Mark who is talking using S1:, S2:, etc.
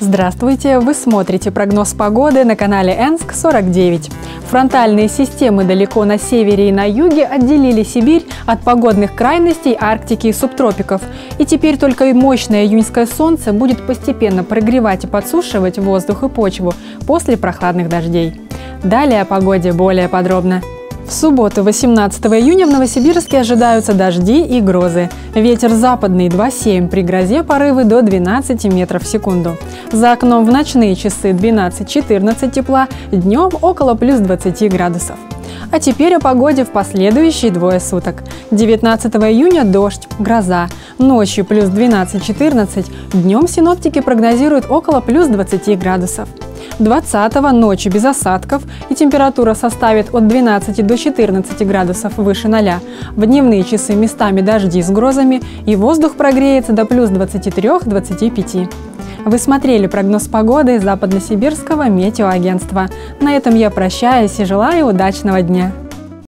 S1: Здравствуйте! Вы смотрите прогноз погоды на канале Энск-49. Фронтальные системы далеко на севере и на юге отделили Сибирь от погодных крайностей Арктики и субтропиков. И теперь только и мощное июньское солнце будет постепенно прогревать и подсушивать воздух и почву после прохладных дождей. Далее о погоде более подробно. В субботу, 18 июня, в Новосибирске ожидаются дожди и грозы. Ветер западный 2,7, при грозе порывы до 12 метров в секунду. За окном в ночные часы 12-14 тепла, днем около плюс 20 градусов. А теперь о погоде в последующие двое суток. 19 июня дождь, гроза. Ночью плюс 12-14, днем синоптики прогнозируют около плюс 20 градусов. 20-го ночью без осадков и температура составит от 12 до 14 градусов выше 0. В дневные часы местами дожди с грозами и воздух прогреется до плюс 23-25. Вы смотрели прогноз погоды Западносибирского метеоагентства. На этом я прощаюсь и желаю удачного дня.